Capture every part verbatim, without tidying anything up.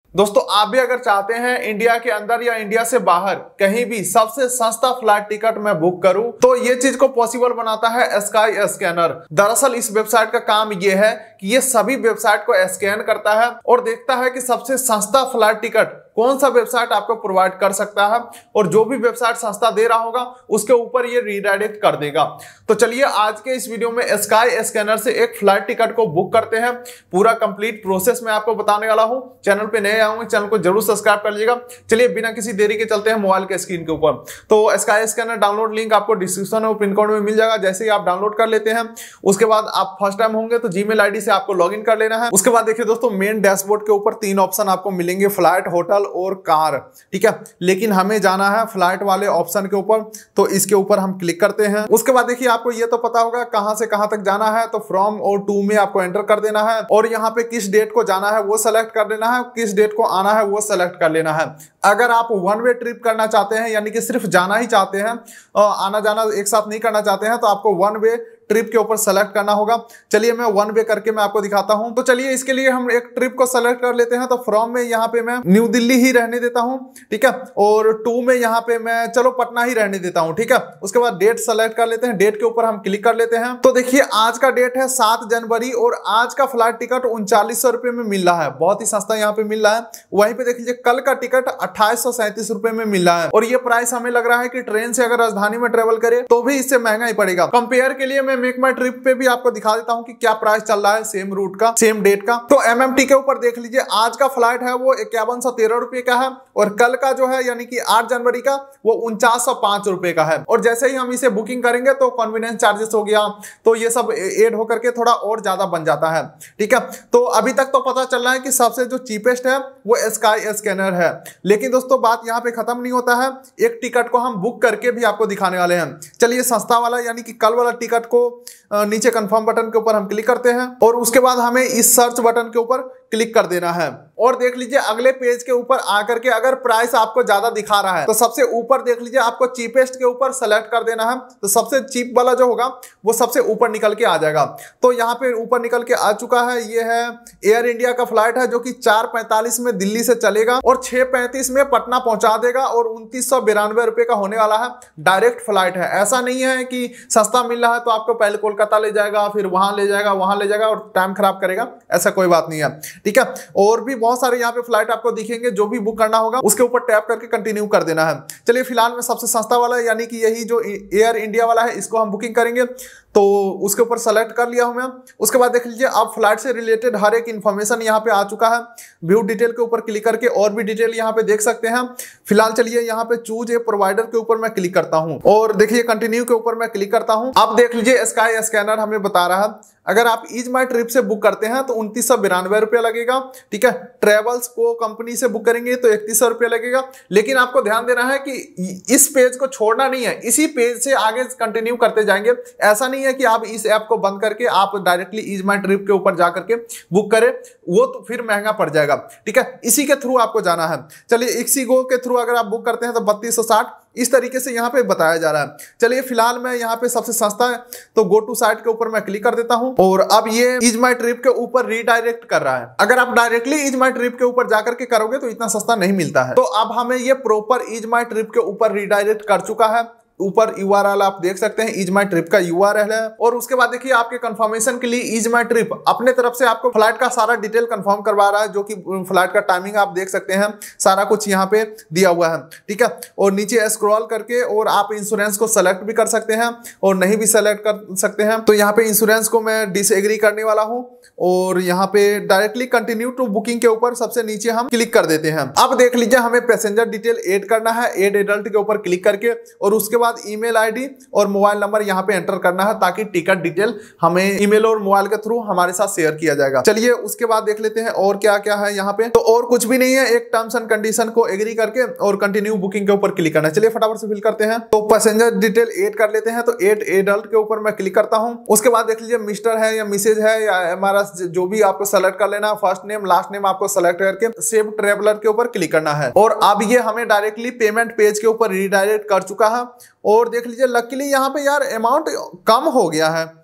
दोस्तों आप भी अगर चाहते हैं इंडिया के अंदर या इंडिया से बाहर कहीं भी सबसे सस्ता फ्लाइट टिकट मैं बुक करूं, तो ये चीज को पॉसिबल बनाता है स्काई स्कैनर। दरअसल इस वेबसाइट का काम ये है कि ये सभी वेबसाइट को स्कैन करता है और देखता है कि सबसे सस्ता फ्लाइट टिकट कौन सा वेबसाइट आपको प्रोवाइड कर सकता है, और जो भी वेबसाइट सस्ता दे रहा होगा उसके ऊपर ये रीडायरेक्ट कर देगा। तो चलिए आज के इस वीडियो में स्काई स्कैनर से एक फ्लाइट टिकट को बुक करते हैं। पूरा कंप्लीट प्रोसेस मैं आपको बताने वाला हूं। चैनल पे नए आऊंगे, चैनल को जरूर सब्सक्राइब कर लीजिएगा। चलिए बिना किसी देरी के चलते हैं मोबाइल के स्क्रीन के ऊपर। तो स्काई स्कैनर डाउनलोड लिंक आपको डिस्क्रिप्शन और पिन कोड में मिल जाएगा। जैसे ही आप डाउनलोड कर लेते हैं उसके बाद आप फर्स्ट टाइम होंगे तो जीमेल आईडी से आपको लॉगिन कर लेना है। उसके बाद देखिए दोस्तों, मेन डैशबोर्ड के ऊपर तीन ऑप्शन आपको मिलेंगे, फ्लाइट, होटल और कार। ठीक है, लेकिन हमें जाना है फ्लाइट वाले ऑप्शन के ऊपर, तो इसके ऊपर हम क्लिक करते हैं। उसके बाद देखिए आपको ये तो पता होगा कहां से कहां तक जाना है, तो फ्रॉम और टू में आपको एंटर कर देना है और यहाँ पे किस डेट को जाना है वो सेलेक्ट कर देना है, किस डेट को आना है वो सेलेक्ट कर लेना है। अगर आप वन वे ट्रिप करना चाहते हैं, यानी कि सिर्फ जाना ही चाहते हैं, आना जाना एक साथ नहीं करना चाहते हैं, तो आपको वन वे ट्रिप के ऊपर सेलेक्ट करना होगा। चलिए मैं वन वे करके मैं आपको दिखाता हूं। तो चलिए इसके लिए हम एक ट्रिप को सेलेक्ट कर लेते हैं। तो फ्रॉम में यहाँ पे मैं न्यू दिल्ली ही रहने देता हूं, ठीक है, और टू में यहाँ पे मैं चलो पटना ही रहने देता हूं, ठीक है। उसके बाद डेट सेलेक्ट कर लेते हैं, डेट के ऊपर हम क्लिक कर लेते हैं। तो देखिए आज का डेट है सात जनवरी और आज का फ्लाइट टिकट उनचालीस सौ रुपए में मिल रहा है, बहुत ही सस्ता यहाँ पे मिल रहा है। वहीं पे देख लीजिए कल का टिकट अट्ठाईस सौ सैंतीस रुपए में मिल रहा है, और ये प्राइस हमें लग रहा है कि ट्रेन से अगर राजधानी में ट्रेवल करे तो भी इससे महंगा ही पड़ेगा। कंपेयर के लिए मैं मेक माई ट्रिप पे भी आपको दिखा देता हूं कि क्या प्राइस चल रहा है सेम रूट का, सेम डेट का। तो एमएमटी के ऊपर देख लीजिए आज का फ्लाइट है वो इक्यावन सौ तेरह रुपए का है, और कल का जो है यानी कि आठ जनवरी का वो उनचास सौ पांच रुपए का है। और जैसे ही हम इसे बुकिंग करेंगे तो कन्वीनियंस चार्जेस हो गया, तो ये सब एड होकर के थोड़ा और ज्यादा बन जाता है, ठीक है। तो अभी तक तो पता चल रहा है कि सबसे जो चीपेस्ट है वो स्काई स्कैनर है, लेकिन दोस्तों बात यहाँ पे खत्म नहीं होता है। एक टिकट को हम बुक करके भी आपको दिखाने वाले हैं। चलिए सस्ता वाला यानी कि कल वाला टिकट को नीचे कंफर्म बटन के ऊपर हम क्लिक करते हैं और उसके बाद हमें इस सर्च बटन के ऊपर क्लिक कर देना है। और देख लीजिए अगले पेज के ऊपर आकर के अगर प्राइस आपको ज्यादा दिखा रहा है तो सबसे ऊपर देख लीजिए आपको चीपेस्ट के ऊपर सेलेक्ट कर देना है। तो सबसे चीप वाला जो होगा वो सबसे ऊपर निकल के आ जाएगा। तो यहाँ पे ऊपर निकल के आ चुका है, ये है एयर इंडिया का फ्लाइट है जो कि चार पैंतालीस में दिल्ली से चलेगा और छह पैंतीस में पटना पहुंचा देगा, और उनतीस सौ बिरानवे रुपए का होने वाला है। डायरेक्ट फ्लाइट है, ऐसा नहीं है कि सस्ता मिल रहा है तो आपको पहले कोलकाता ले जाएगा फिर वहां ले जाएगा वहां ले जाएगा और टाइम खराब करेगा, ऐसा कोई बात नहीं है, ठीक है। और भी बहुत सारे यहाँ पे फ्लाइट आपको दिखेंगे, जो भी बुक करना होगा उसके ऊपर टैप करके कंटिन्यू कर देना है। चलिए फिलहाल में सबसे सस्ता वाला यानी कि यही जो एयर इंडिया वाला है इसको हम बुकिंग करेंगे, तो उसके ऊपर सेलेक्ट कर लिया हूं मैं। उसके बाद देख लीजिए अब फ्लाइट से रिलेटेड हर एक इंफॉर्मेशन यहाँ पे आ चुका है। व्यू डिटेल के ऊपर क्लिक करके और भी डिटेल यहाँ पे देख सकते हैं। फिलहाल चलिए यहाँ पे चूज ए प्रोवाइडर के ऊपर मैं क्लिक करता हूँ और देखिए कंटिन्यू के ऊपर मैं क्लिक करता हूँ। अब देख लीजिए स्काई स्कैनर हमें बता रहा है अगर आप ईज माई ट्रिप से बुक करते हैं तो उनतीस सौ बिरानवे रुपया लगेगा, ठीक है। ट्रेवल्स को कंपनी से बुक करेंगे तो इकतीस सौ रुपया लगेगा। लेकिन आपको ध्यान देना है कि इस पेज को छोड़ना नहीं है, इसी पेज से आगे कंटिन्यू करते जाएंगे। ऐसा नहीं है कि आप इस ऐप को बंद करके आप डायरेक्टली ईज माई ट्रिप के ऊपर जाकर के बुक करें, वो तो फिर महंगा पड़ जाएगा, ठीक है। इसी के थ्रू आपको जाना है। चलिए इक्सीगो के थ्रू अगर आप बुक करते हैं तो बत्तीस सौ साठ इस तरीके से यहाँ पे बताया जा रहा है। चलिए फिलहाल मैं यहाँ पे सबसे सस्ता है तो गो टू साइट के ऊपर मैं क्लिक कर देता हूँ और अब ये ईज माई ट्रिप के ऊपर रीडायरेक्ट कर रहा है। अगर आप डायरेक्टली ईज माई ट्रिप के ऊपर जाकर के करोगे तो इतना सस्ता नहीं मिलता है। तो अब हमें ये प्रॉपर ईज माई ट्रिप के ऊपर रीडायरेक्ट कर चुका है। ऊपर यूआरएल आप देख सकते हैं, ईज माई ट्रिप का यूआरएल है। और उसके बाद देखिए आपके कंफर्मेशन के लिए ईज माई ट्रिप अपने तरफ से आपको फ्लाइट का सारा डिटेल कंफर्म करवा रहा है, जो कि फ्लाइट का टाइमिंग आप देख सकते हैं, सारा कुछ यहाँ पे दिया हुआ है, ठीक है। और नीचे स्क्रॉल करके और आप इंश्योरेंस को सेलेक्ट भी कर सकते हैं और नहीं भी सेलेक्ट कर सकते हैं। तो यहाँ पे इंश्योरेंस को मैं डिसएग्री करने वाला हूँ और यहाँ पे डायरेक्टली कंटिन्यू टू बुकिंग के ऊपर सबसे नीचे हम क्लिक कर देते हैं। अब देख लीजिए हमें पैसेंजर डिटेल ऐड करना है, ऐड एडल्ट के ऊपर क्लिक करके, और उसके बाद ईमेल आईडी और मोबाइल नंबर यहाँ पे एंटर करना है ताकि टिकट डिटेल हमें ईमेल और मोबाइल के थ्रू हमारे साथ शेयर किया जाएगा। चलिए उसके बाद देख लेते हैं और क्या क्या है यहाँ पे। तो और कुछ भी नहीं है, एक टर्म्स एंड कंडीशन को एग्री करके और कंटिन्यू बुकिंग के ऊपर क्लिक करना है। चलिए फटाफट से फिल करते हैं। तो पैसेंजर डिटेल ऐड कर लेते हैं, तो ऐड एडल्ट के ऊपर मैं क्लिक करता हूँ। उसके बाद देख लीजिए मिस्टर है या मिसेज है या हमारा जो भी आपको सेलेक्ट कर लेना, फर्स्ट नेम लास्ट नेम आपको सेलेक्ट करके सेव ट्रेवलर के ऊपर क्लिक करना है। और अब ये हमें डायरेक्टली पेमेंट पेज के ऊपर रीडायरेक्ट कर चुका है। और देख लीजिए लकीली यहाँ पे यार अमाउंट कम हो गया है,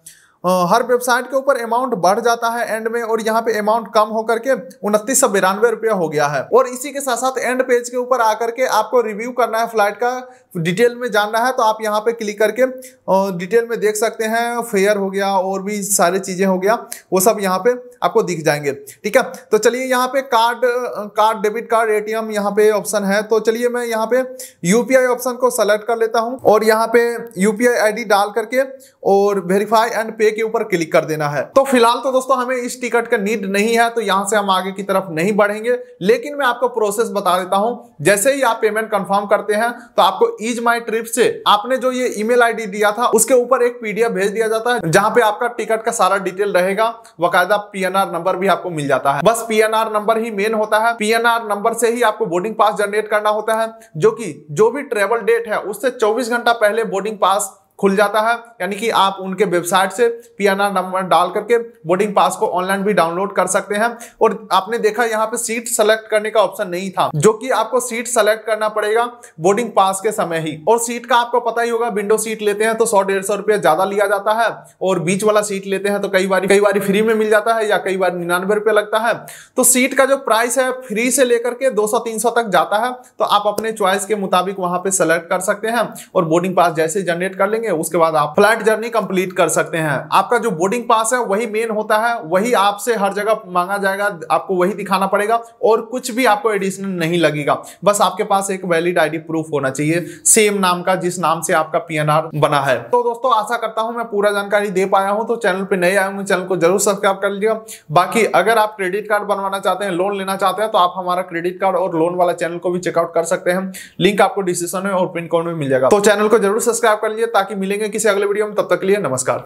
हर वेबसाइट के ऊपर अमाउंट बढ़ जाता है एंड में, और यहाँ पे अमाउंट कम होकर के उनतीस सौ बिरानवे रुपया हो गया है। और इसी के साथ साथ एंड पेज के ऊपर आकर के आपको रिव्यू करना है, फ्लाइट का डिटेल में जानना है, तो आप यहाँ पे क्लिक करके डिटेल में देख सकते हैं। फेयर हो गया और भी सारी चीजें हो गया, वो सब यहाँ पे आपको दिख जाएंगे। ठीक है, तो चलिए यहाँ पे card card debit card ATM यहाँ पे ऑप्शन है, तो चलिए मैं यहाँ पे यूपीआई ऑप्शन को सेलेक्ट कर लेता हूँ और यहाँ पे यूपीआई आईडी डाल करके और वेरीफाई एंड पे के ऊपर क्लिक कर देना है। तो फिलहाल तो दोस्तों हमें इस टिकट का नीड नहीं है, तो यहाँ से हम आगे की तरफ नहीं बढ़ेंगे, लेकिन मैं आपको प्रोसेस बता देता हूँ। जैसे ही आप पेमेंट कंफर्म करते हैं तो आपको ईज माई ट्रिप से आपने जो ये ईमेल आईडी दिया था उसके ऊपर एक पीडीएफ भेज दिया जाता है, जहां पे आपका टिकट का सारा डिटेल रहेगा, वकायदा पीएनआर नंबर भी आपको मिल जाता है। बस पीएनआर नंबर ही मेन होता है, पीएनआर नंबर से ही आपको बोर्डिंग पास जनरेट करना होता है, जो कि जो भी ट्रेवल डेट है उससे चौबीस घंटा पहले बोर्डिंग पास खुल जाता है। यानी कि आप उनके वेबसाइट से पीएनआर नंबर डाल करके बोर्डिंग पास को ऑनलाइन भी डाउनलोड कर सकते हैं। और आपने देखा यहाँ पे सीट सेलेक्ट करने का ऑप्शन नहीं था, जो कि आपको सीट सेलेक्ट करना पड़ेगा बोर्डिंग पास के समय ही। और सीट का आपको पता ही होगा, विंडो सीट लेते हैं तो सौ डेढ़ सौ रुपया ज्यादा लिया जाता है, और बीच वाला सीट लेते हैं तो कई बार कई बार फ्री में मिल जाता है या कई बार निन्यानवे रुपया लगता है। तो सीट का जो प्राइस है फ्री से लेकर के दो सौ तीन सौ तक जाता है, तो आप अपने चॉइस के मुताबिक वहां पे सेलेक्ट कर सकते हैं और बोर्डिंग पास जैसे जनरेट कर लेंगे उसके बाद आप फ्लाइट जर्नी कंप्लीट कर सकते हैं। आपका जो बोर्डिंग पास है वही मेन होता है, वही आपसे हर जगह मांगा जाएगा, आपको वही दिखाना पड़ेगा और कुछ भी आपको एडिशनल नहीं लगेगा। बस आपके पास एक वैलिड आईडी प्रूफ होना चाहिए सेम नाम का जिस नाम से आपका पीएनआर बना है। तो दोस्तों आशा करता हूं मैं पूरा जानकारी दे पाया हूं। तो चैनल पे नए आए होंगे, चैनल को जरूर सब्सक्राइब कर लीजिएगा। बाकी अगर आप क्रेडिट कार्ड बनवाना चाहते हैं, लोन लेना चाहते हैं, तो आप हमारा क्रेडिट कार्ड और लोन वाला चैनल को भी चेकआउट कर सकते हैं। लिंक आपको डिस्क्रिप्शन में और पिन कोड में मिल जाएगा। तो चैनल को जरूर सब्सक्राइब कर लीजिए ताकि मिलेंगे किसी अगले वीडियो में। तब तक के लिए नमस्कार।